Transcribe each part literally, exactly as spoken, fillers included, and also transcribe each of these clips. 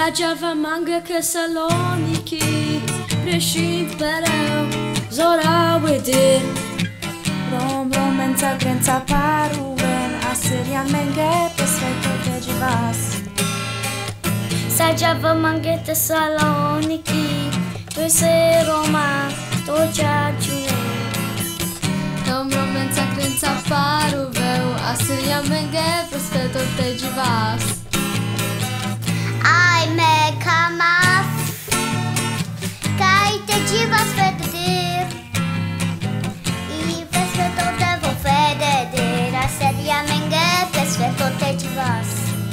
Sagiava manga che Saloniki, Preșint pereu, zora uedir. Rom, romen, zakręca paruwen, a Syrian menge pe svetul de divas. Sagiava manga che Saloniki, tu sei Roma, to ciaciune. Rom, romen, zakręca paruwen, a Syrian menge pe svetul de divas. Ai me kamaf, kai te divas fedir. I pesveto te vo fedir, a seria menge pesveto te divas.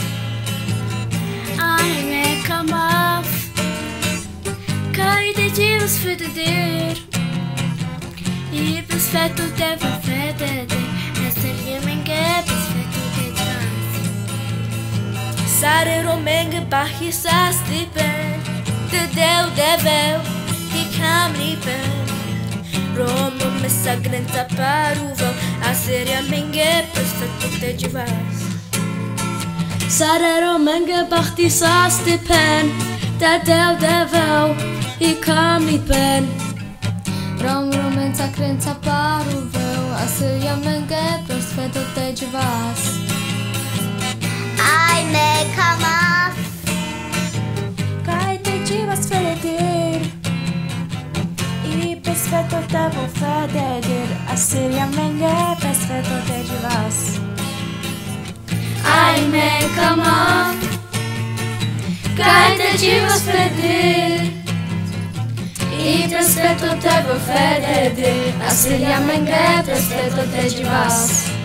Ai me kamaf, kai te divas fedir. I pesveto te vo fedir, a seria menge pesveto te divas. Sare romenge bahi sa stipen, de deu deveu, i kamni pen. Romo me sagrenta paruvel, a seria menge perfetto te divas. Sare romenge bahi sa stipen, de deu deveu, i kamni pen. Rom, romen, zakręca paruvel, a Syria menge perfetto te divas. Ai me kamaf, Kai te divas fedir, I pe svetul te vo fedir, a Syrian menge pe svetul de divas. Ai me kamaf, kai te divas fedir. I perfetto te vo fedir, a Syria menge perfetto te divas.